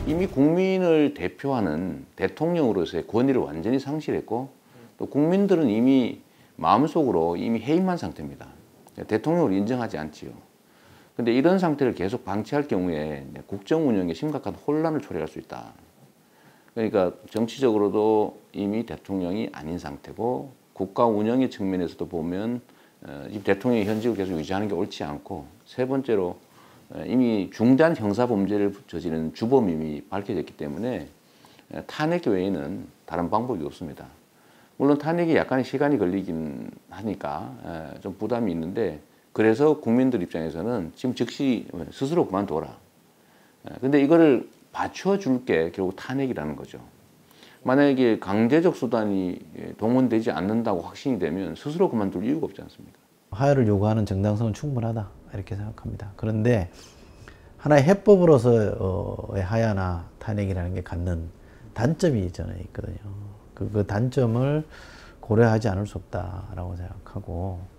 이미 국민을 대표하는 대통령으로서의 권위를 완전히 상실했고 또 국민들은 이미 마음속으로 이미 해임한 상태입니다. 대통령을 인정하지 않지요. 근데 이런 상태를 계속 방치할 경우에 국정 운영에 심각한 혼란을 초래할 수 있다. 그러니까 정치적으로도 이미 대통령이 아닌 상태고 국가 운영의 측면에서도 보면 이 대통령이 현직을 계속 유지하는 게 옳지 않고 세 번째로 이미 중대한 형사범죄를 저지른 주범임이 밝혀졌기 때문에 탄핵 외에는 다른 방법이 없습니다. 물론 탄핵이 약간의 시간이 걸리긴 하니까 좀 부담이 있는데 그래서 국민들 입장에서는 지금 즉시 스스로 그만둬라. 근데 이거를 받쳐줄 게 결국 탄핵이라는 거죠. 만약에 강제적 수단이 동원되지 않는다고 확신이 되면 스스로 그만둘 이유가 없지 않습니까? 하야를 요구하는 정당성은 충분하다 이렇게 생각합니다. 그런데 하나의 해법으로서의 하야나 탄핵이라는 게 갖는 단점이 저는 있거든요. 그 단점을 고려하지 않을 수 없다라고 생각하고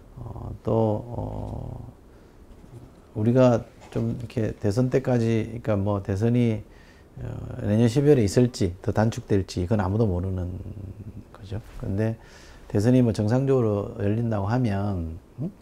우리가 좀 이렇게 대선 때까지, 그러니까 뭐 대선이 내년 12월에 있을지 더 단축될지 이건 아무도 모르는 거죠. 그런데 대선이 뭐 정상적으로 열린다고 하면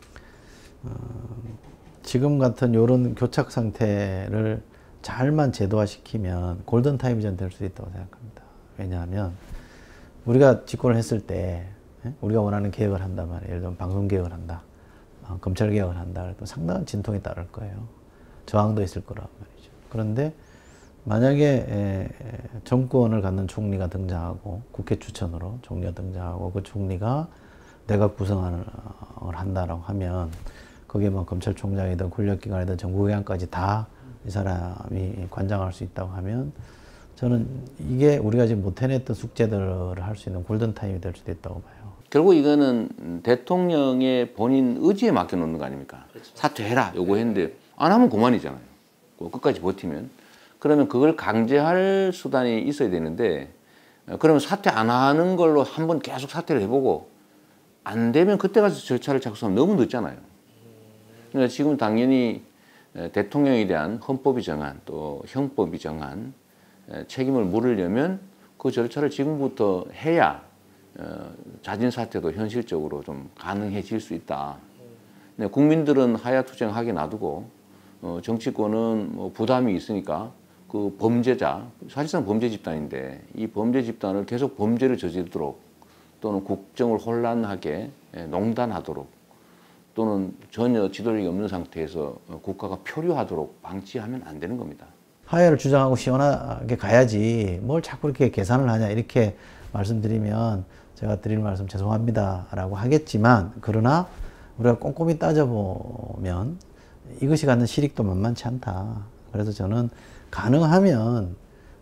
지금 같은 이런 교착 상태를 잘만 제도화시키면 골든타임이 전 될 수 있다고 생각합니다. 왜냐하면 우리가 집권을 했을 때 우리가 원하는 개혁을 한단 말이에요. 예를 들면 방송개혁을 한다, 검찰개혁을 한다. 그래도 상당한 진통이 따를 거예요. 저항도 있을 거란 말이죠. 그런데 만약에 정권을 갖는 총리가 등장하고 국회 추천으로 총리가 등장하고 그 총리가 내각 구성을 한다라고 하면 거기에 뭐 검찰총장이든 권력기관이든 정부기관까지 다 이 사람이 관장할 수 있다고 하면 저는 이게 우리가 지금 못 해냈던 숙제들을 할 수 있는 골든타임이 될 수도 있다고 봐요. 결국 이거는 대통령의 본인 의지에 맡겨놓는 거 아닙니까? 그렇죠. 사퇴해라 요구했는데 안 하면 그만이잖아요. 끝까지 버티면. 그러면 그걸 강제할 수단이 있어야 되는데 그러면 사퇴 안 하는 걸로 한번 계속 사퇴를 해보고 안 되면 그때 가서 절차를 착수하면 너무 늦잖아요. 그러니까 지금 당연히 대통령에 대한 헌법이 정한 또 형법이 정한 책임을 물으려면 그 절차를 지금부터 해야 자진 사퇴도 현실적으로 좀 가능해질 수 있다. 국민들은 하야 투쟁하게 놔두고 정치권은 뭐 부담이 있으니까 그 범죄자, 사실상 범죄 집단인데 이 범죄 집단을 계속 범죄를 저지르도록 또는 국정을 혼란하게 농단하도록 또는 전혀 지도력이 없는 상태에서 국가가 표류하도록 방치하면 안 되는 겁니다. 하야를 주장하고 시원하게 가야지 뭘 자꾸 이렇게 계산을 하냐 이렇게 말씀드리면 제가 드릴 말씀 죄송합니다 라고 하겠지만 그러나 우리가 꼼꼼히 따져보면 이것이 갖는 실익도 만만치 않다. 그래서 저는 가능하면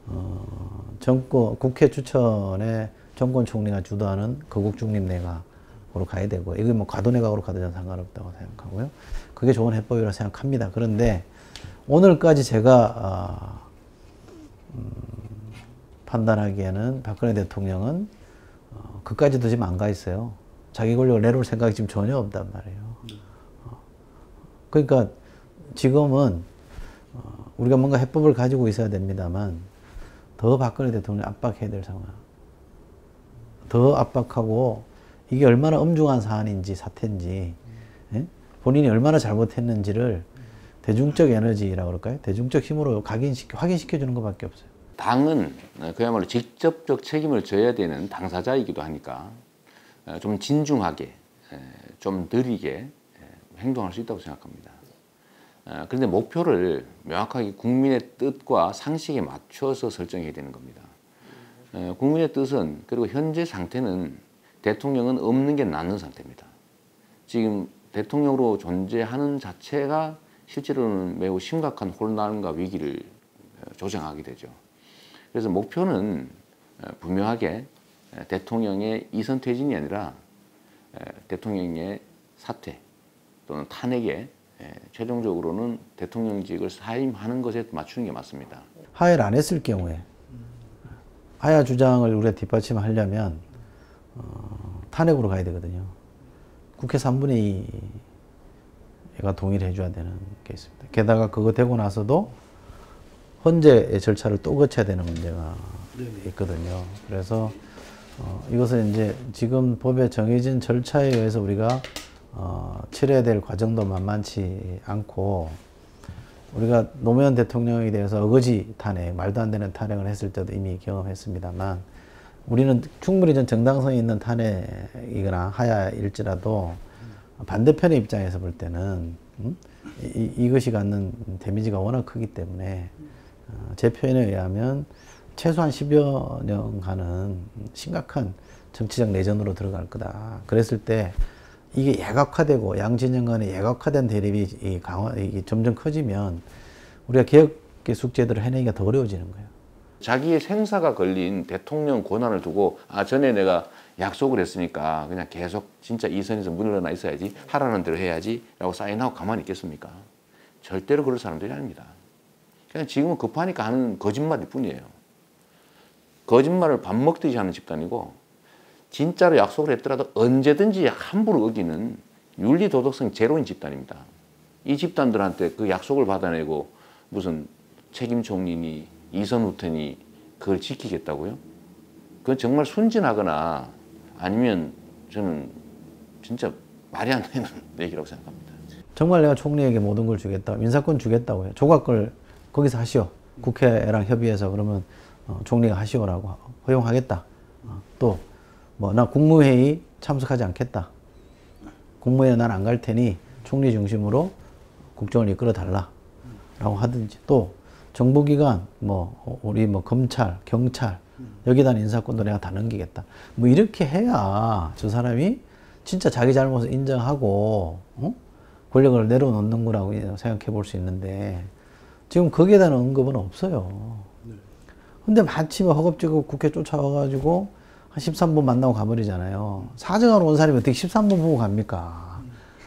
국회 추천에 정권 총리가 주도하는 거국 중립 내각으로 가야 되고 이게 뭐 과도내각으로 가도 저는 상관없다고 생각하고요. 그게 좋은 해법이라고 생각합니다. 그런데 오늘까지 제가 판단하기에는 박근혜 대통령은 그까지도 지금 안 가 있어요. 자기 권력을 내놓을 생각이 지금 전혀 없단 말이에요. 그러니까 지금은 우리가 뭔가 해법을 가지고 있어야 됩니다만 더 박근혜 대통령 압박해야 될 상황. 더 압박하고 이게 얼마나 엄중한 사안인지 사태인지 본인이 얼마나 잘못했는지를 대중적 에너지라고 그럴까요? 대중적 힘으로 확인시켜주는 것밖에 없어요. 당은 그야말로 직접적 책임을 져야 되는 당사자이기도 하니까 좀 진중하게, 좀 느리게 행동할 수 있다고 생각합니다. 그런데 목표를 명확하게 국민의 뜻과 상식에 맞춰서 설정해야 되는 겁니다. 국민의 뜻은 그리고 현재 상태는 대통령은 없는 게 낫는 상태입니다. 지금 대통령으로 존재하는 자체가 실제로는 매우 심각한 혼란과 위기를 조장하게 되죠. 그래서 목표는 분명하게 대통령의 이선 퇴진이 아니라 대통령의 사퇴 또는 탄핵에 최종적으로는 대통령직을 사임하는 것에 맞추는 게 맞습니다. 하야를 안 했을 경우에 하야 주장을 우리가 뒷받침하려면 탄핵으로 가야 되거든요. 국회 3분의 2가 동의를 해줘야 되는 게 있습니다. 게다가 그거 되고 나서도 헌재 절차를 또 거쳐야 되는 문제가 있거든요. 그래서 이것은 이제 지금 법에 정해진 절차에 의해서 우리가 치러야 될 과정도 만만치 않고, 우리가 노무현 대통령에 대해서 어거지 탄핵, 말도 안 되는 탄핵을 했을 때도 이미 경험했습니다만, 우리는 충분히 전 정당성이 있는 탄핵이거나 하야일지라도 반대편의 입장에서 볼 때는 이것이 갖는 데미지가 워낙 크기 때문에 제 표현에 의하면 최소한 10여 년간은 심각한 정치적 내전으로 들어갈 거다. 그랬을 때 이게 예각화되고 양진영 간의 예각화된 대립이 이게 점점 커지면 우리가 개혁의 숙제들을 해내기가 더 어려워지는 거예요. 자기의 생사가 걸린 대통령 권한을 두고 전에 내가 약속을 했으니까 그냥 계속 진짜 이 선에서 물러나 있어야지, 하라는 대로 해야지 라고 사인하고 가만히 있겠습니까? 절대로 그럴 사람들이 아닙니다. 그냥 지금은 급하니까 하는 거짓말일 뿐이에요. 거짓말을 밥 먹듯이 하는 집단이고, 진짜로 약속을 했더라도 언제든지 함부로 어기는 윤리 도덕성 제로인 집단입니다. 이 집단들한테 그 약속을 받아내고 무슨 책임 총리니 이선 후퇴니 그걸 지키겠다고요? 그건 정말 순진하거나 아니면 저는 진짜 말이 안 되는 얘기라고 생각합니다. 정말 내가 총리에게 모든 걸 주겠다, 인사권 주겠다고 해요. 조각을 거기서 하시오. 국회랑 협의해서 그러면 총리가 하시오라고 허용하겠다. 또 뭐 나 국무회의 참석하지 않겠다. 국무회의 난 안 갈 테니 총리 중심으로 국정을 이끌어 달라라고 하든지, 또 정보기관 우리 검찰, 경찰 여기다 인사권도 내가 다 넘기겠다. 뭐 이렇게 해야 저 사람이 진짜 자기 잘못을 인정하고 권력을 내려놓는 거라고 생각해 볼 수 있는데, 지금 거기에 대한 언급은 없어요. 근데 마치 허겁지겁 국회 쫓아와가지고 한 13분 만나고 가버리잖아요. 사정하러 온 사람이 어떻게 13분 보고 갑니까?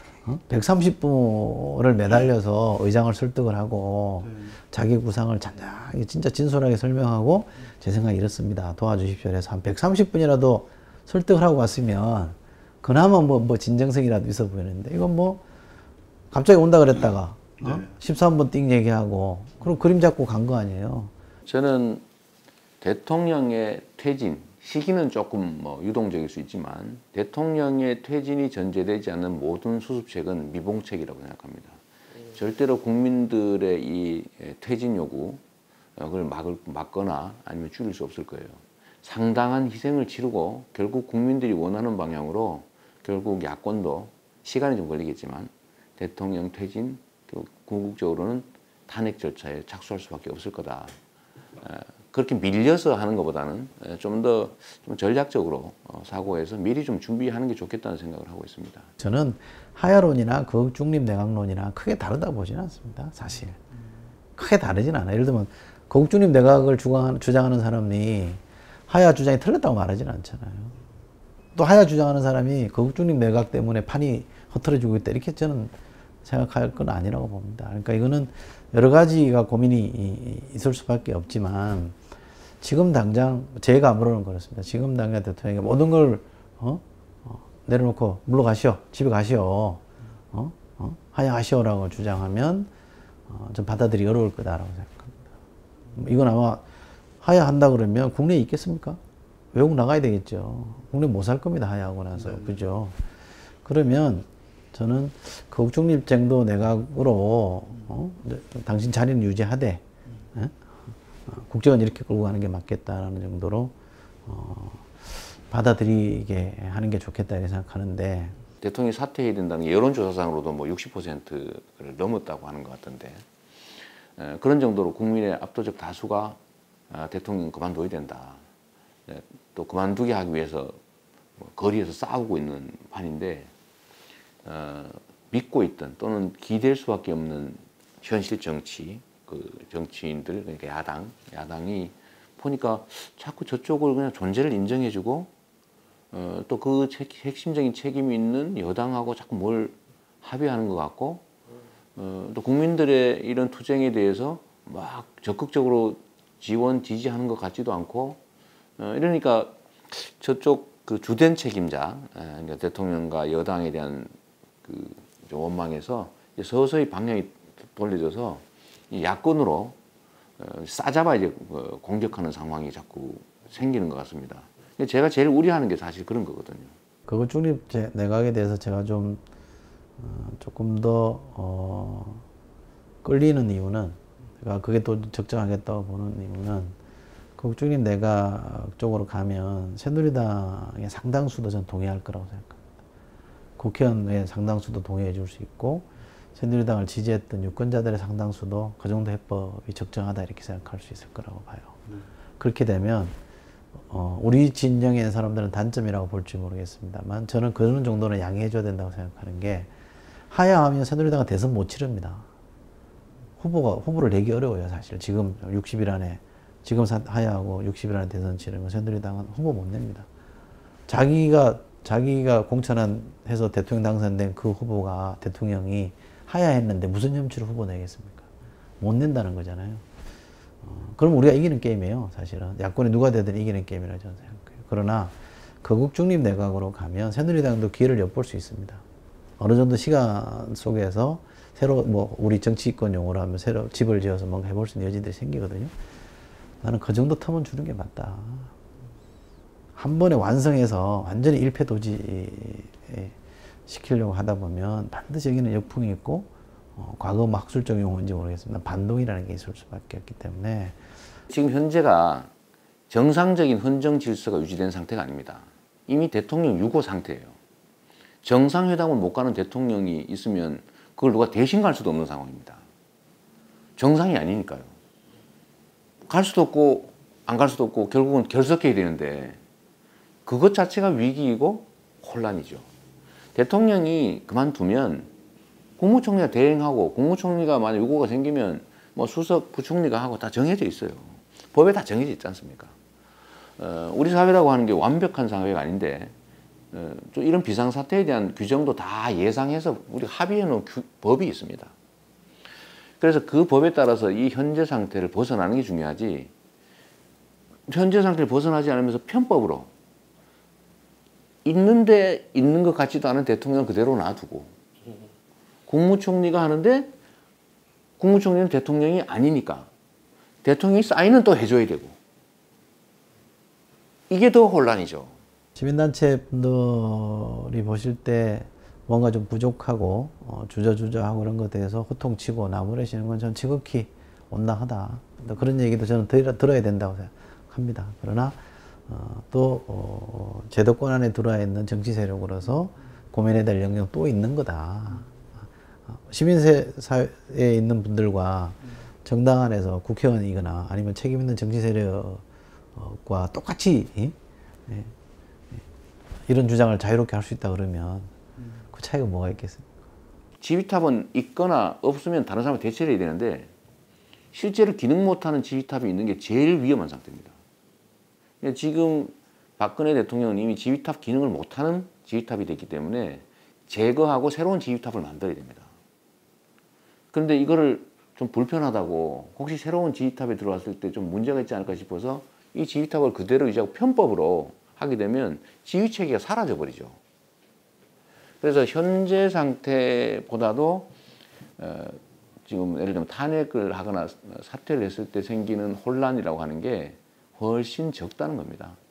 130분을 매달려서 의장을 설득을 하고 자기 구상을 잔잔하게 진짜 진솔하게 설명하고 제 생각이 이렇습니다, 도와주십시오 해서 한 130분이라도 설득을 하고 갔으면 그나마 뭐 진정성이라도 있어 보이는데, 이건 갑자기 온다 그랬다가 13분 띵 얘기하고 그럼 그림 잡고 간 거 아니에요. 저는 대통령의 퇴진 시기는 조금 유동적일 수 있지만 대통령의 퇴진이 전제되지 않는 모든 수습책은 미봉책이라고 생각합니다. 절대로 국민들의 이 퇴진 요구 그걸 막거나 아니면 줄일 수 없을 거예요. 상당한 희생을 치르고 결국 국민들이 원하는 방향으로 결국 야권도 시간이 좀 걸리겠지만 대통령 퇴진, 궁극적으로는 탄핵 절차에 착수할 수밖에 없을 거다. 그렇게 밀려서 하는 것보다는 좀 더 전략적으로 사고해서 미리 좀 준비하는 게 좋겠다는 생각을 하고 있습니다. 저는 하야론이나 거국중립내각론이나 크게 다르다고 보지는 않습니다. 사실 크게 다르진 않아요. 예를 들면 거국중립내각을 주장하는 사람이 하야 주장이 틀렸다고 말하지는 않잖아요. 또 하야 주장하는 사람이 거국중립내각 때문에 판이 흐트러지고 있다 이렇게 저는 생각할 건 아니라고 봅니다. 그러니까 이거는 여러 가지가 고민이 있을 수밖에 없지만, 지금 당장 제가 아무로는 그렇습니다. 지금 당장 대통령이 모든 걸 내려놓고 물러가시오, 집에 가시오, 하야하시오라고 주장하면 좀 받아들이기 어려울 거다라고 생각합니다. 이건 아마 하야한다 그러면 국내에 있겠습니까? 외국 나가야 되겠죠. 국내 못 살 겁니다, 하야하고 나서. 그죠? 그러면 저는 거국중립정도 내각으로 당신 자리는 유지하되 국정은 이렇게 끌고 가는 게 맞겠다라는 정도로 받아들이게 하는 게 좋겠다 이렇게 생각하는데, 대통령이 사퇴해야 된다는 게 여론조사상으로도 60%를 넘었다고 하는 것 같던데, 그런 정도로 국민의 압도적 다수가 대통령 그만둬야 된다. 또 그만두게 하기 위해서 거리에서 싸우고 있는 판인데, 믿고 있던 또는 기댈 수밖에 없는 현실 정치, 정치인들, 그러니까 야당이 보니까 자꾸 저쪽을 그냥 존재를 인정해주고, 또 그 핵심적인 책임이 있는 여당하고 자꾸 뭘 합의하는 것 같고, 또 국민들의 이런 투쟁에 대해서 막 적극적으로 지지하는 것 같지도 않고, 이러니까 저쪽 그 주된 책임자, 그러니까 대통령과 여당에 대한 그 원망에서 서서히 방향이 돌려져서 이 야권으로 싸잡아 이제 공격하는 상황이 자꾸 생기는 것 같습니다. 제가 제일 우려하는 게 사실 그런 거거든요. 거국 중립 내각에 대해서 제가 좀 조금 더 끌리는 이유는, 제가 그게 또 적정하겠다고 보는 이유는, 거국 중립 내각 쪽으로 가면 새누리당의 상당수도 저는 동의할 거라고 생각합니다. 국회의원의 상당수도 동의해 줄 수 있고, 새누리당을 지지했던 유권자들의 상당수도 그 정도 해법이 적정하다 이렇게 생각할 수 있을 거라고 봐요. 그렇게 되면 우리 진영에 있는 사람들은 단점이라고 볼지 모르겠습니다만, 저는 그런 정도는 양해해 줘야 된다고 생각하는 게, 하야하면 새누리당은 대선 못 치릅니다. 후보를 내기 어려워요, 사실. 지금 60일 안에, 지금 하야하고 60일 안에 대선 치르면 새누리당은 후보 못 냅니다. 자기가 공천해서 대통령 당선된 그 후보가, 대통령이 하야했는데 무슨 염치로 후보 내겠습니까? 못 낸다는 거잖아요. 그럼 우리가 이기는 게임이에요, 사실은. 야권이 누가 되든 이기는 게임이라고 저는 생각해요. 그러나 거국 중립 내각으로 가면 새누리당도 기회를 엿볼 수 있습니다. 어느 정도 시간 속에서 새로, 우리 정치권 용어로 하면 새로 집을 지어서 뭔가 해볼 수 있는 여지들이 생기거든요. 나는 그 정도 텀은 주는 게 맞다. 한 번에 완성해서 완전히 일패도지 시키려고 하다 보면 반드시 여기는 역풍이 있고, 과거 학술적 용어인지 모르겠습니다. 반동이라는 게 있을 수밖에 없기 때문에. 지금 현재가 정상적인 헌정 질서가 유지된 상태가 아닙니다. 이미 대통령 유고 상태예요. 정상회담을 못 가는 대통령이 있으면 그걸 누가 대신 갈 수도 없는 상황입니다. 정상이 아니니까요. 갈 수도 없고 안 갈 수도 없고 결국은 결석해야 되는데, 그것 자체가 위기이고 혼란이죠. 대통령이 그만두면 국무총리가 대행하고, 국무총리가 만약 유고가 생기면 수석 부총리가 하고 다 정해져 있어요. 법에 다 정해져 있지 않습니까? 우리 사회라고 하는 게 완벽한 사회가 아닌데, 좀 이런 비상사태에 대한 규정도 다 예상해서 우리 합의해 놓은 법이 있습니다. 그래서 그 법에 따라서 이 현재 상태를 벗어나는 게 중요하지, 현재 상태를 벗어나지 않으면서 편법으로 있는데 있는 것 같지도 않은 대통령 그대로 놔두고, 국무총리가 하는데 국무총리는 대통령이 아니니까 대통령이 사인은 또 해줘야 되고, 이게 더 혼란이죠. 시민단체 분들이 보실 때 뭔가 좀 부족하고 주저하고 그런 것에 대해서 호통치고 나무래시는 건 저는 지극히 온당하다. 그런 얘기도 저는 들어야 된다고 생각합니다. 그러나 또 제도권 안에 들어와 있는 정치 세력으로서 고민해야 될 영역 또 있는 거다. 시민사회에 있는 분들과 정당 안에서 국회의원이거나 아니면 책임 있는 정치 세력과 똑같이 이런 주장을 자유롭게 할 수 있다 그러면 그 차이가 뭐가 있겠습니까? 지휘탑은 있거나 없으면 다른 사람이 대체를 해야 되는데, 실제로 기능 못하는 지휘탑이 있는 게 제일 위험한 상태입니다. 지금 박근혜 대통령은 이미 지휘탑 기능을 못하는 지휘탑이 됐기 때문에 제거하고 새로운 지휘탑을 만들어야 됩니다. 그런데 이거를 좀 불편하다고, 혹시 새로운 지휘탑에 들어왔을 때 좀 문제가 있지 않을까 싶어서 이 지휘탑을 그대로 유지하고 편법으로 하게 되면 지휘체계가 사라져 버리죠. 그래서 현재 상태보다도 지금 예를 들면 탄핵을 하거나 사퇴를 했을 때 생기는 혼란이라고 하는 게 훨씬 적다는 겁니다.